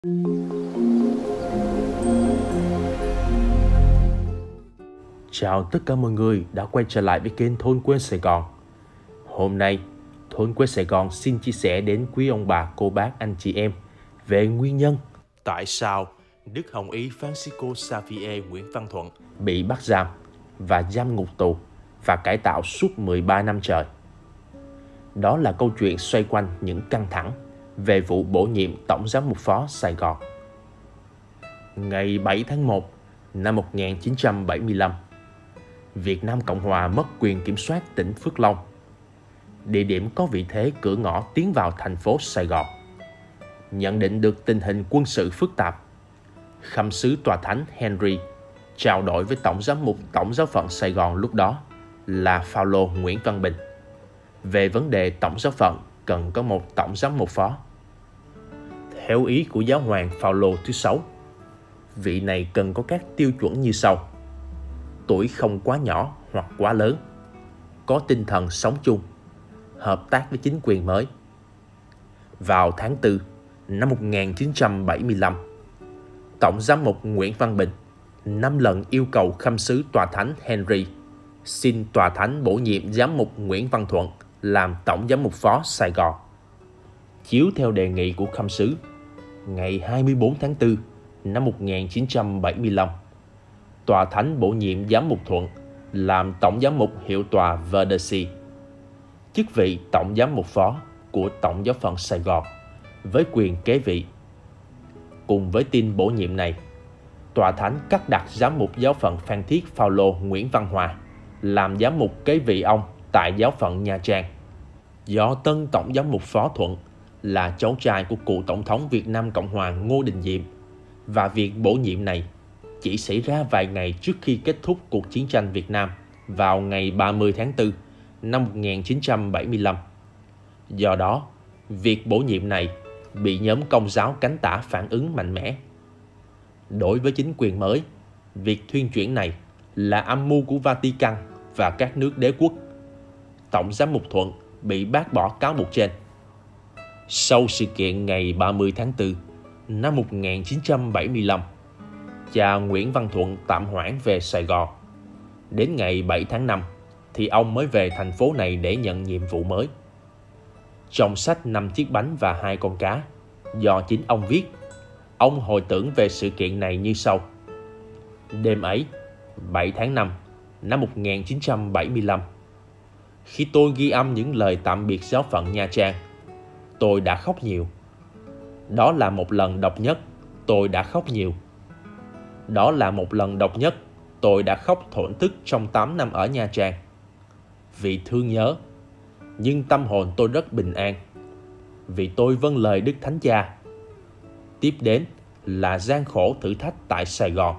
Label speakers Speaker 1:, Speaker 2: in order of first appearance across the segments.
Speaker 1: Chào tất cả mọi người đã quay trở lại với kênh Thôn Quê Sài Gòn. Hôm nay, Thôn Quê Sài Gòn xin chia sẻ đến quý ông bà, cô bác, anh chị em về nguyên nhân tại sao Đức Hồng Y Francisco Xavier Nguyễn Văn Thuận bị bắt giam và giam ngục tù và cải tạo suốt 13 năm trời. Đó là câu chuyện xoay quanh những căng thẳng về vụ bổ nhiệm Tổng giám mục phó Sài Gòn. Ngày 7 tháng 1 năm 1975, Việt Nam Cộng Hòa mất quyền kiểm soát tỉnh Phước Long, địa điểm có vị thế cửa ngõ tiến vào thành phố Sài Gòn. Nhận định được tình hình quân sự phức tạp, khâm sứ tòa thánh Henry trao đổi với Tổng giám mục Tổng giáo phận Sài Gòn lúc đó là Phaolô Nguyễn Văn Bình về vấn đề Tổng giáo phận cần có một Tổng giám mục phó. Theo ý của giáo hoàng Phaolô thứ 6, vị này cần có các tiêu chuẩn như sau: tuổi không quá nhỏ hoặc quá lớn, có tinh thần sống chung, hợp tác với chính quyền mới. Vào tháng 4 năm 1975, Tổng giám mục Nguyễn Văn Bình 5 lần yêu cầu khâm sứ tòa thánh Henry xin tòa thánh bổ nhiệm giám mục Nguyễn Văn Thuận làm Tổng giám mục phó Sài Gòn. Chiếu theo đề nghị của khâm sứ, ngày 24 tháng 4 năm 1975, tòa thánh bổ nhiệm giám mục Thuận làm Tổng giám mục hiệu tòa Verdecy, chức vị Tổng giám mục phó của Tổng giáo phận Sài Gòn với quyền kế vị. Cùng với tin bổ nhiệm này, tòa thánh cắt đặt giám mục giáo phận Phan Thiết Phaolô Nguyễn Văn Hòa làm giám mục kế vị ông tại giáo phận Nha Trang. Do tân Tổng giám mục phó Thuận là cháu trai của cựu Tổng thống Việt Nam Cộng Hòa Ngô Đình Diệm, và việc bổ nhiệm này chỉ xảy ra vài ngày trước khi kết thúc cuộc chiến tranh Việt Nam vào ngày 30 tháng 4 năm 1975. Do đó, việc bổ nhiệm này bị nhóm Công giáo cánh tả phản ứng mạnh mẽ. Đối với chính quyền mới, việc thuyên chuyển này là âm mưu của Vatican và các nước đế quốc. Tổng giám mục Thuận bị bác bỏ cáo buộc trên. Sau sự kiện ngày 30 tháng 4 năm 1975, cha Nguyễn Văn Thuận tạm hoãn về Sài Gòn. Đến ngày 7 tháng 5 thì ông mới về thành phố này để nhận nhiệm vụ mới. Trong sách 5 chiếc bánh và 2 con cá do chính ông viết, ông hồi tưởng về sự kiện này như sau: đêm ấy, 7 tháng 5 năm 1975, khi tôi ghi âm những lời tạm biệt giáo phận Nha Trang, tôi đã khóc nhiều. Đó là một lần độc nhất tôi đã khóc nhiều. Đó là một lần độc nhất tôi đã khóc thổn thức trong 8 năm ở Nha Trang. Vì thương nhớ, nhưng tâm hồn tôi rất bình an, vì tôi vâng lời Đức Thánh Cha. Tiếp đến là gian khổ thử thách tại Sài Gòn.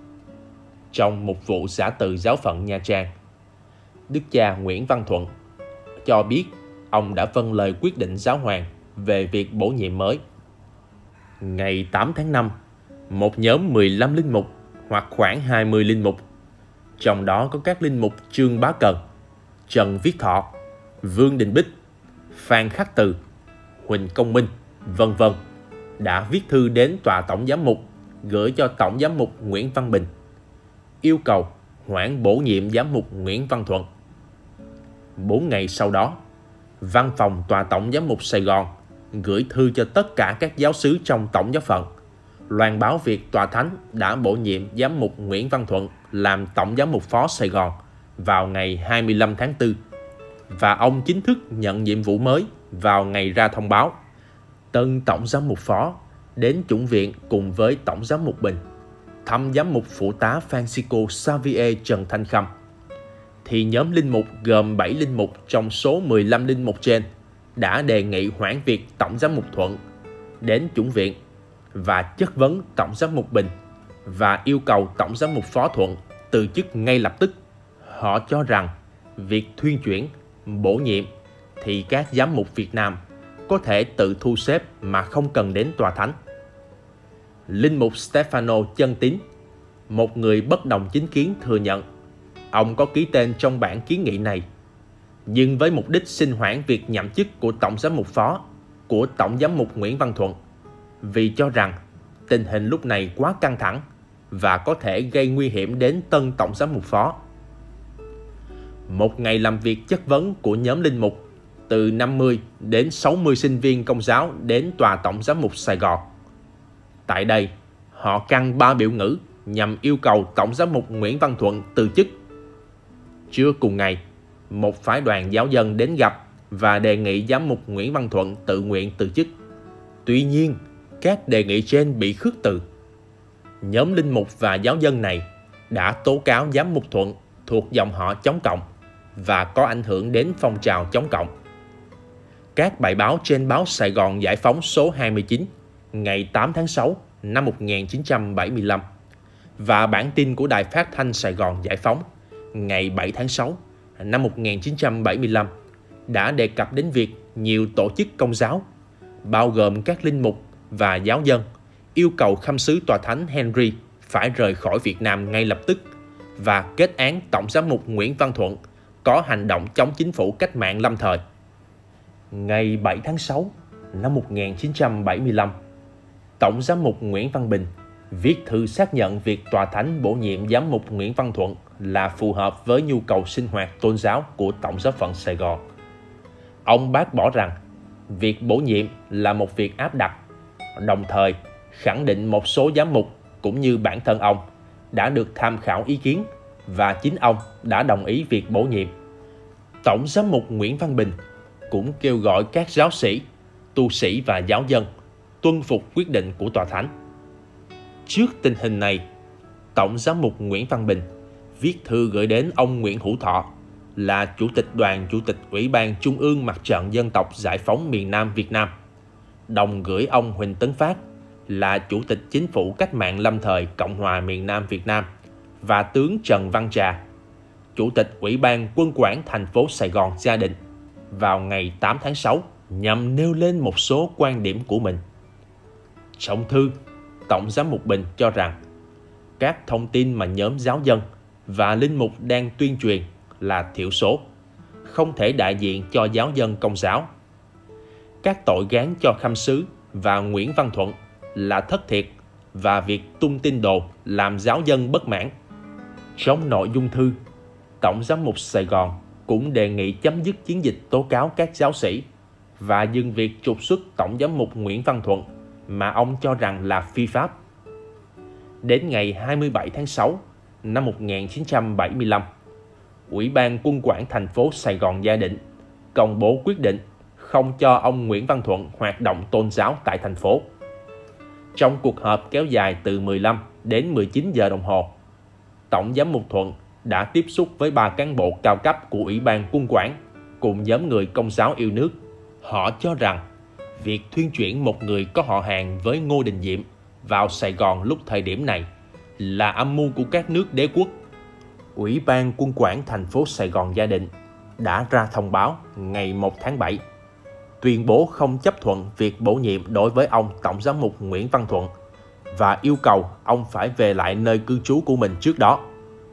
Speaker 1: Trong một vụ giả từ giáo phận Nha Trang, Đức cha Nguyễn Văn Thuận cho biết ông đã vâng lời quyết định giáo hoàng về việc bổ nhiệm mới. Ngày 8 tháng 5, một nhóm 15 linh mục hoặc khoảng 20 linh mục, trong đó có các linh mục Trương Bá Cần, Trần Viết Thọ, Vương Đình Bích, Phan Khắc Từ, Huỳnh Công Minh, vân vân, đã viết thư đến tòa tổng giám mục gửi cho Tổng giám mục Nguyễn Văn Bình, yêu cầu hoãn bổ nhiệm giám mục Nguyễn Văn Thuận. 4 ngày sau đó, văn phòng tòa tổng giám mục Sài Gòn gửi thư cho tất cả các giáo xứ trong tổng giáo phận, loan báo việc tòa thánh đã bổ nhiệm giám mục Nguyễn Văn Thuận làm Tổng giám mục phó Sài Gòn vào ngày 25 tháng 4, và ông chính thức nhận nhiệm vụ mới vào ngày ra thông báo. Tân Tổng giám mục phó đến chủng viện cùng với Tổng giám mục Bình thăm giám mục phụ tá Francisco Xavier Trần Thanh Khâm, thì nhóm linh mục gồm 7 linh mục trong số 15 linh mục trên đã đề nghị hoãn việc Tổng giám mục Thuận đến chủng viện và chất vấn Tổng giám mục Bình và yêu cầu Tổng giám mục phó Thuận từ chức ngay lập tức. Họ cho rằng việc thuyên chuyển, bổ nhiệm thì các giám mục Việt Nam có thể tự thu xếp mà không cần đến tòa thánh. Linh mục Stefano Chân Tín, một người bất đồng chính kiến, thừa nhận ông có ký tên trong bản kiến nghị này, nhưng với mục đích xin hoãn việc nhậm chức của Tổng giám mục phó của Tổng giám mục Nguyễn Văn Thuận, vì cho rằng tình hình lúc này quá căng thẳng và có thể gây nguy hiểm đến tân tổng giám mục phó. Một ngày làm việc chất vấn của nhóm linh mục, từ 50 đến 60 sinh viên Công giáo đến tòa tổng giám mục Sài Gòn. Tại đây, họ căng 3 biểu ngữ nhằm yêu cầu tổng giám mục Nguyễn Văn Thuận từ chức. Trưa cùng ngày, một phái đoàn giáo dân đến gặp và đề nghị giám mục Nguyễn Văn Thuận tự nguyện từ chức. Tuy nhiên, các đề nghị trên bị khước từ. Nhóm linh mục và giáo dân này đã tố cáo giám mục Thuận thuộc dòng họ chống cộng và có ảnh hưởng đến phong trào chống cộng. Các bài báo trên báo Sài Gòn Giải phóng số 29 ngày 8 tháng 6 năm 1975 và bản tin của Đài Phát thanh Sài Gòn Giải phóng ngày 7 tháng 6 năm 1975 đã đề cập đến việc nhiều tổ chức Công giáo, bao gồm các linh mục và giáo dân, yêu cầu khâm sứ tòa thánh Henry phải rời khỏi Việt Nam ngay lập tức và kết án tổng giám mục Nguyễn Văn Thuận có hành động chống chính phủ cách mạng lâm thời. Ngày 7 tháng 6 năm 1975, tổng giám mục Nguyễn Văn Bình viết thư xác nhận việc tòa thánh bổ nhiệm giám mục Nguyễn Văn Thuận là phù hợp với nhu cầu sinh hoạt tôn giáo của Tổng giáo phận Sài Gòn. Ông bác bỏ rằng việc bổ nhiệm là một việc áp đặt, đồng thời khẳng định một số giám mục cũng như bản thân ông đã được tham khảo ý kiến và chính ông đã đồng ý việc bổ nhiệm. Tổng giám mục Nguyễn Văn Bình cũng kêu gọi các giáo sĩ, tu sĩ và giáo dân tuân phục quyết định của tòa thánh. Trước tình hình này, tổng giám mục Nguyễn Văn Bình viết thư gửi đến ông Nguyễn Hữu Thọ là Chủ tịch Đoàn Chủ tịch Ủy ban Trung ương Mặt trận Dân tộc Giải phóng miền Nam Việt Nam, đồng gửi ông Huỳnh Tấn Phát là Chủ tịch Chính phủ Cách mạng lâm thời Cộng hòa miền Nam Việt Nam và tướng Trần Văn Trà, Chủ tịch Ủy ban Quân quản thành phố Sài Gòn gia định vào ngày 8 tháng 6 nhằm nêu lên một số quan điểm của mình. Trong thư, Tổng giám mục Bình cho rằng các thông tin mà nhóm giáo dân và linh mục đang tuyên truyền là thiểu số, không thể đại diện cho giáo dân Công giáo. Các tội gán cho khâm sứ và Nguyễn Văn Thuận là thất thiệt và việc tung tin đồn làm giáo dân bất mãn. Trong nội dung thư, Tổng giám mục Sài Gòn cũng đề nghị chấm dứt chiến dịch tố cáo các giáo sĩ và dừng việc trục xuất Tổng giám mục Nguyễn Văn Thuận mà ông cho rằng là phi pháp. Đến ngày 27 tháng 6 năm 1975, Ủy ban Quân quản thành phố Sài Gòn gia định công bố quyết định không cho ông Nguyễn Văn Thuận hoạt động tôn giáo tại thành phố. Trong cuộc họp kéo dài từ 15 đến 19 giờ đồng hồ, Tổng giám mục Thuận đã tiếp xúc với 3 cán bộ cao cấp của Ủy ban Quân quản cùng nhóm người Công giáo yêu nước. Họ cho rằng việc thuyên chuyển một người có họ hàng với Ngô Đình Diệm vào Sài Gòn lúc thời điểm này là âm mưu của các nước đế quốc. Ủy ban Quân quản thành phố Sài Gòn gia định đã ra thông báo ngày 1 tháng 7 tuyên bố không chấp thuận việc bổ nhiệm đối với ông Tổng giám mục Nguyễn Văn Thuận và yêu cầu ông phải về lại nơi cư trú của mình trước đó.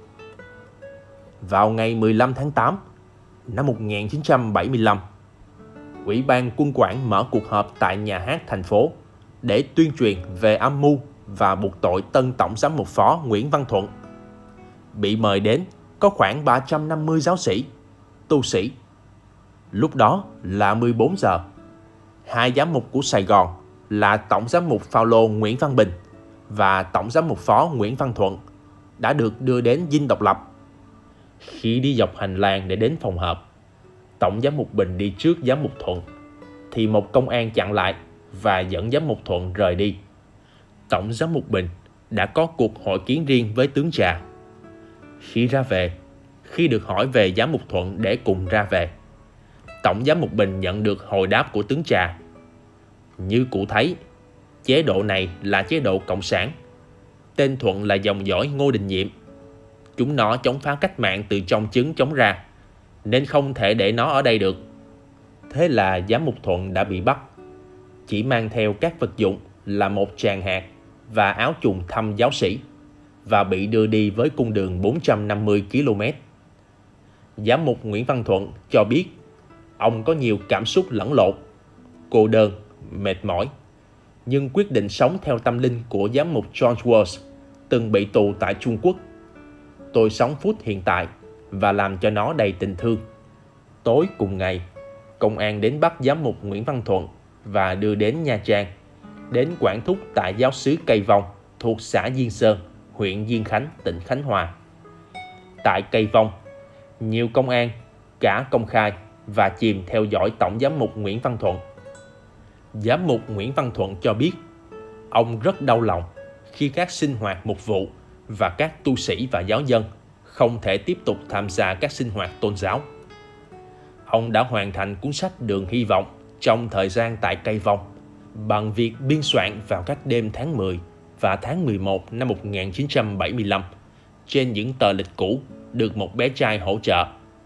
Speaker 1: Vào ngày 15 tháng 8 năm 1975, Ủy ban Quân quản mở cuộc họp tại nhà hát thành phố để tuyên truyền về âm mưu và buộc tội tân tổng giám mục phó Nguyễn Văn Thuận. Bị mời đến có khoảng 350 giáo sĩ, tu sĩ. Lúc đó là 14 giờ. Hai giám mục của Sài Gòn là Tổng giám mục Phao-lô Nguyễn Văn Bình và Tổng giám mục phó Nguyễn Văn Thuận đã được đưa đến Dinh Độc Lập. Khi đi dọc hành lang để đến phòng họp, Tổng giám mục Bình đi trước giám mục Thuận, thì một công an chặn lại và dẫn giám mục Thuận rời đi. Tổng giám mục Bình đã có cuộc hội kiến riêng với tướng Trà. Khi ra về, khi được hỏi về giám mục Thuận để cùng ra về, Tổng giám mục Bình nhận được hồi đáp của tướng Trà. Như cụ thấy, chế độ này là chế độ cộng sản. Tên Thuận là dòng dõi Ngô Đình Diệm. Chúng nó chống phá cách mạng từ trong trứng chống ra, nên không thể để nó ở đây được. Thế là giám mục Thuận đã bị bắt, chỉ mang theo các vật dụng là một tràng hạt và áo trùng thăm giáo sĩ, và bị đưa đi với cung đường 450 km. Giám mục Nguyễn Văn Thuận cho biết ông có nhiều cảm xúc lẫn lộn, cô đơn, mệt mỏi. nhưng quyết định sống theo tâm linh của giám mục George Walsh, từng bị tù tại Trung Quốc. Tôi sống phút hiện tại và làm cho nó đầy tình thương. Tối cùng ngày, công an đến bắt giám mục Nguyễn Văn Thuận và đưa đến Nha Trang, đến quản thúc tại giáo xứ Cây Vong thuộc xã Diên Sơn, huyện Diên Khánh, tỉnh Khánh Hòa. Tại Cây Vong, nhiều công an cả công khai và chìm theo dõi tổng giám mục Nguyễn Văn Thuận. Giám mục Nguyễn Văn Thuận cho biết ông rất đau lòng khi các sinh hoạt mục vụ và các tu sĩ và giáo dân không thể tiếp tục tham gia các sinh hoạt tôn giáo. Ông đã hoàn thành cuốn sách Đường Hy Vọng trong thời gian tại Cây Vong bằng việc biên soạn vào các đêm tháng 10 và tháng 11 năm 1975 trên những tờ lịch cũ được một bé trai hỗ trợ.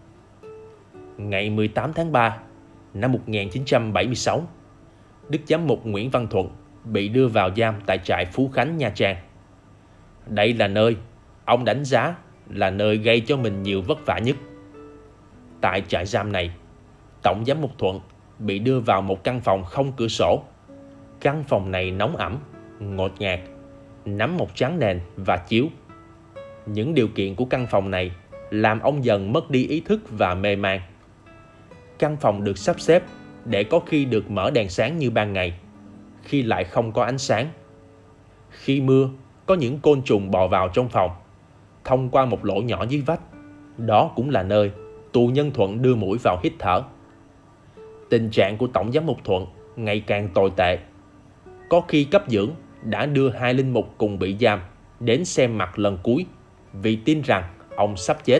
Speaker 1: Ngày 18 tháng 3 năm 1976, Đức Giám mục Nguyễn Văn Thuận bị đưa vào giam tại trại Phú Khánh, Nha Trang. Đây là nơi ông đánh giá là nơi gây cho mình nhiều vất vả nhất. Tại trại giam này, tổng giám mục Thuận bị đưa vào một căn phòng không cửa sổ. Căn phòng này nóng ẩm, ngột ngạt, nắm một trắng nền và chiếu. Những điều kiện của căn phòng này làm ông dần mất đi ý thức và mê man. Căn phòng được sắp xếp để có khi được mở đèn sáng như ban ngày, khi lại không có ánh sáng. Khi mưa, có những côn trùng bò vào trong phòng, thông qua một lỗ nhỏ dưới vách. Đó cũng là nơi tù nhân Thuận đưa mũi vào hít thở. Tình trạng của tổng giám mục Thuận ngày càng tồi tệ. Có khi cấp dưỡng đã đưa hai linh mục cùng bị giam đến xem mặt lần cuối vì tin rằng ông sắp chết.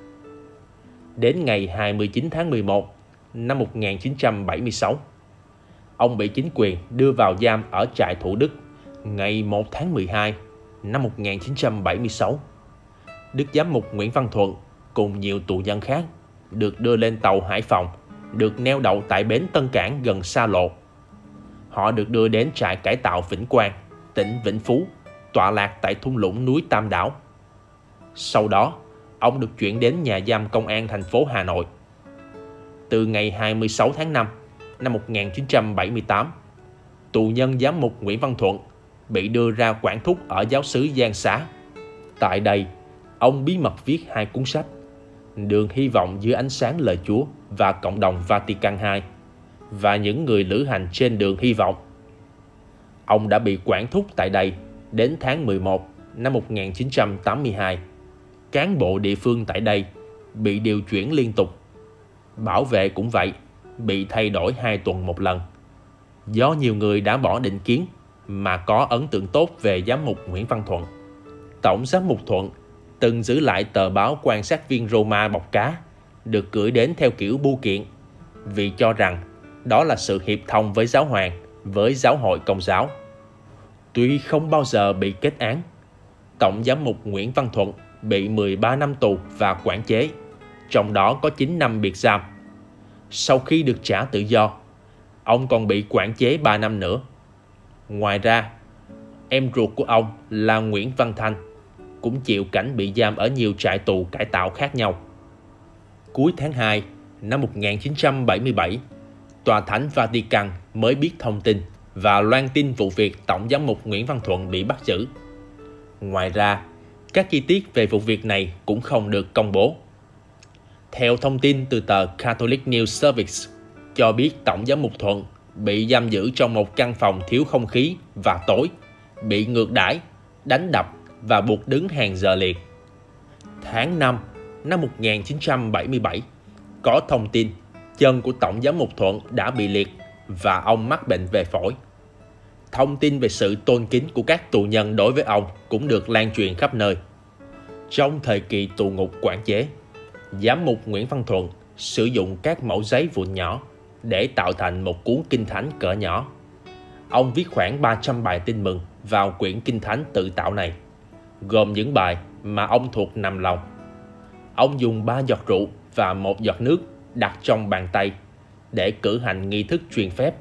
Speaker 1: Đến ngày 29 tháng 11 năm 1976, ông bị chính quyền đưa vào giam ở trại Thủ Đức ngày 1 tháng 12 năm 1976. Đức Giám mục Nguyễn Văn Thuận cùng nhiều tù nhân khác được đưa lên tàu Hải Phòng, được neo đậu tại bến Tân Cảng gần xa lộ. Họ được đưa đến trại cải tạo Vĩnh Quang, tỉnh Vĩnh Phú, tọa lạc tại thung lũng núi Tam Đảo. Sau đó, ông được chuyển đến nhà giam công an thành phố Hà Nội. Từ ngày 26 tháng 5 năm 1978, tù nhân giám mục Nguyễn Văn Thuận bị đưa ra quản thúc ở giáo xứ Giang Xá. Tại đây, ông bí mật viết hai cuốn sách: Đường Hy Vọng dưới ánh sáng lời Chúa và Cộng đồng Vatican II và Những người lữ hành trên đường hy vọng. Ông đã bị quản thúc tại đây đến tháng 11 năm 1982. Cán bộ địa phương tại đây bị điều chuyển liên tục. Bảo vệ cũng vậy, bị thay đổi 2 tuần một lần. Do nhiều người đã bỏ định kiến mà có ấn tượng tốt về giám mục Nguyễn Văn Thuận, tổng giám mục Thuận từng giữ lại tờ báo Quan sát viên Roma bọc cá, được gửi đến theo kiểu bưu kiện, vì cho rằng đó là sự hiệp thông với giáo hoàng, với giáo hội Công giáo. Tuy không bao giờ bị kết án, tổng giám mục Nguyễn Văn Thuận bị 13 năm tù và quản chế, trong đó có 9 năm biệt giam. Sau khi được trả tự do, ông còn bị quản chế 3 năm nữa. Ngoài ra, em ruột của ông là Nguyễn Văn Thanh cũng chịu cảnh bị giam ở nhiều trại tù cải tạo khác nhau. Cuối tháng 2 năm 1977, Tòa Thánh Vatican mới biết thông tin và loan tin vụ việc tổng giám mục Nguyễn Văn Thuận bị bắt giữ. Ngoài ra, các chi tiết về vụ việc này cũng không được công bố. Theo thông tin từ tờ Catholic News Service, cho biết tổng giám mục Thuận bị giam giữ trong một căn phòng thiếu không khí và tối, bị ngược đãi, đánh đập và buộc đứng hàng giờ liền. Tháng 5 năm 1977, có thông tin chân của tổng giám mục Thuận đã bị liệt và ông mắc bệnh về phổi. Thông tin về sự tôn kính của các tù nhân đối với ông cũng được lan truyền khắp nơi. Trong thời kỳ tù ngục quản chế, giám mục Nguyễn Văn Thuận sử dụng các mẩu giấy vụn nhỏ để tạo thành một cuốn kinh thánh cỡ nhỏ. Ông viết khoảng 300 bài tin mừng vào quyển kinh thánh tự tạo này, gồm những bài mà ông thuộc nằm lòng. Ông dùng 3 giọt rượu và 1 giọt nước đặt trong bàn tay để cử hành nghi thức truyền phép.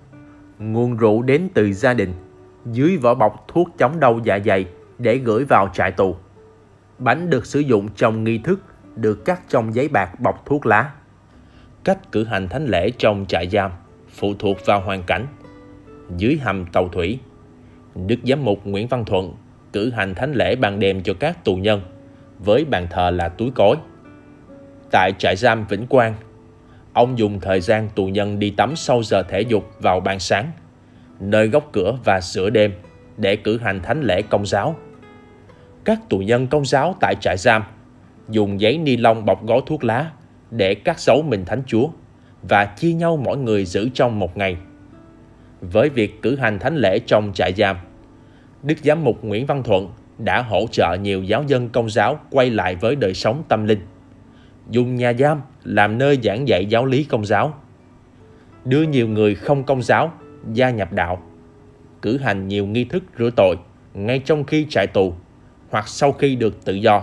Speaker 1: Nguồn rượu đến từ gia đình, dưới vỏ bọc thuốc chống đau dạ dày để gửi vào trại tù. Bánh được sử dụng trong nghi thức được cắt trong giấy bạc bọc thuốc lá. Cách cử hành thánh lễ trong trại giam phụ thuộc vào hoàn cảnh. Dưới hầm tàu thủy, Đức Giám mục Nguyễn Văn Thuận cử hành thánh lễ ban đêm cho các tù nhân, với bàn thờ là túi cối. Tại trại giam Vĩnh Quang, ông dùng thời gian tù nhân đi tắm sau giờ thể dục vào ban sáng, nơi góc cửa và giữa đêm, để cử hành thánh lễ công giáo. Các tù nhân công giáo tại trại giam dùng giấy ni lông bọc gói thuốc lá để cắt dấu mình Thánh Chúa và chia nhau mỗi người giữ trong một ngày. Với việc cử hành thánh lễ trong trại giam, Đức Giám mục Nguyễn Văn Thuận đã hỗ trợ nhiều giáo dân công giáo quay lại với đời sống tâm linh, dùng nhà giam làm nơi giảng dạy giáo lý công giáo, đưa nhiều người không công giáo gia nhập đạo, cử hành nhiều nghi thức rửa tội ngay trong khi trại tù hoặc sau khi được tự do.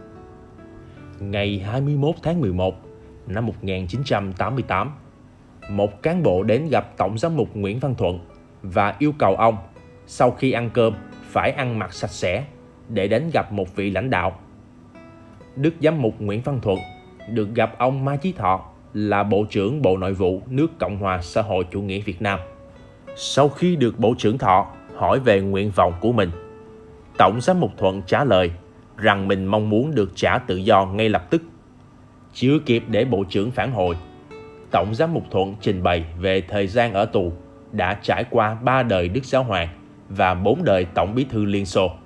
Speaker 1: Ngày 21 tháng 11 năm 1988, một cán bộ đến gặp Tổng giám mục Nguyễn Văn Thuận và yêu cầu ông sau khi ăn cơm phải ăn mặc sạch sẽ để đến gặp một vị lãnh đạo. Đức Giám mục Nguyễn Văn Thuận được gặp ông Mai Chí Thọ, là Bộ trưởng Bộ Nội vụ nước Cộng hòa Xã hội Chủ nghĩa Việt Nam. Sau khi được Bộ trưởng Thọ hỏi về nguyện vọng của mình, Tổng giám mục Thuận trả lời rằng mình mong muốn được trả tự do ngay lập tức. Chưa kịp để Bộ trưởng phản hồi, Tổng giám mục Thuận trình bày về thời gian ở tù đã trải qua 3 đời Đức Giáo Hoàng và 4 đời Tổng bí thư Liên Xô.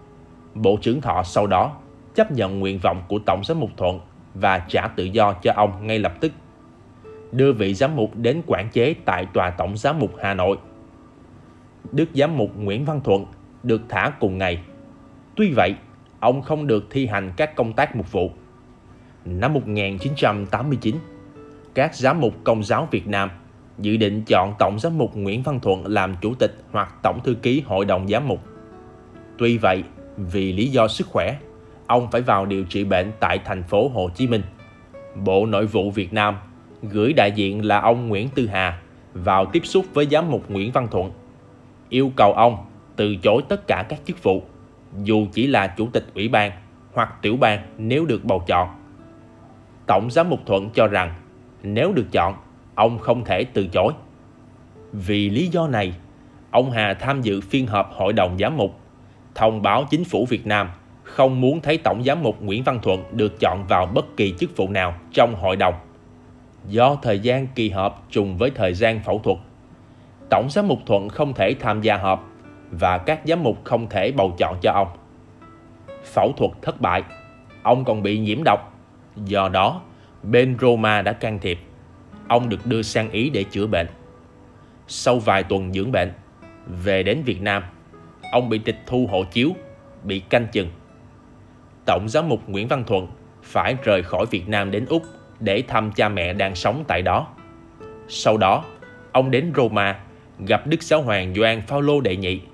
Speaker 1: Bộ trưởng Thọ sau đó chấp nhận nguyện vọng của Tổng giám mục Thuận và trả tự do cho ông ngay lập tức, đưa vị giám mục đến quản chế tại Tòa Tổng giám mục Hà Nội. Đức Giám mục Nguyễn Văn Thuận được thả cùng ngày. Tuy vậy, ông không được thi hành các công tác mục vụ. Năm 1989, các giám mục Công giáo Việt Nam dự định chọn Tổng giám mục Nguyễn Văn Thuận làm chủ tịch hoặc tổng thư ký Hội đồng giám mục. Tuy vậy, vì lý do sức khỏe, ông phải vào điều trị bệnh tại thành phố Hồ Chí Minh. Bộ Nội vụ Việt Nam gửi đại diện là ông Nguyễn Tư Hà vào tiếp xúc với giám mục Nguyễn Văn Thuận, yêu cầu ông từ chối tất cả các chức vụ, dù chỉ là chủ tịch ủy ban hoặc tiểu ban nếu được bầu chọn. Tổng giám mục Thuận cho rằng nếu được chọn, ông không thể từ chối. Vì lý do này, ông Hà tham dự phiên họp Hội đồng giám mục, thông báo chính phủ Việt Nam không muốn thấy Tổng giám mục Nguyễn Văn Thuận được chọn vào bất kỳ chức vụ nào trong hội đồng. Do thời gian kỳ họp trùng với thời gian phẫu thuật, Tổng giám mục Thuận không thể tham gia họp và các giám mục không thể bầu chọn cho ông. Phẫu thuật thất bại, ông còn bị nhiễm độc. Do đó, bên Roma đã can thiệp. Ông được đưa sang Ý để chữa bệnh. Sau vài tuần dưỡng bệnh, về đến Việt Nam, ông bị tịch thu hộ chiếu, bị canh chừng. Tổng giám mục Nguyễn Văn Thuận phải rời khỏi Việt Nam đến Úc để thăm cha mẹ đang sống tại đó. Sau đó, ông đến Roma gặp Đức Giáo hoàng Gioan Phaolô đệ nhị